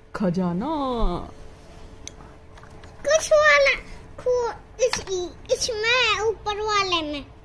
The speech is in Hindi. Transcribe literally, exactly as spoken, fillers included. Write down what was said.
खजाना कुछ वाला खो इस इसमें ऊपर वाले में